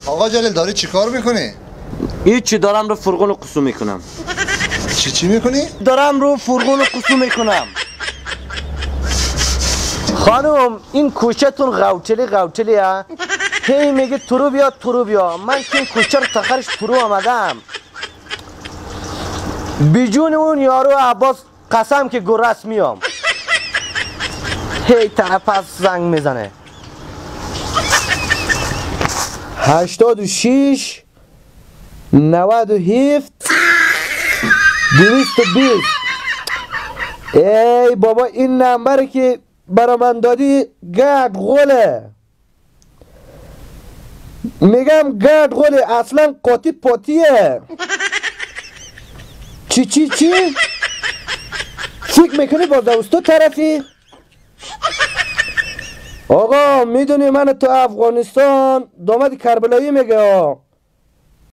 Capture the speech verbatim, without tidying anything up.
آقا جلیل داری چی کار میکنی؟ هیچی، دارم رو فرغون قصو میکنم. چی چی میکنی؟ دارم رو فرغون قصو میکنم. خانم این کوچه‌تون غوطلی غوطلی ها؟ هی میگه ترو بیا ترو بیا. من که این کوچه رو تخرش ترو آمدم. بیجون اون یارو عباس قسم که گرس میام. هی طرف از زنگ میزنه. هشتاد و شیش نود و هفت دویست و بیست. ای بابا این نمبر که برا من دادی گرد غله. میگم گرد غله اصلا قاطی پاتیه. چی چی چی؟ فکر میکنی با دوستو طرفی؟ آقا میدونی من تو افغانستان داماد کربلایی میگه.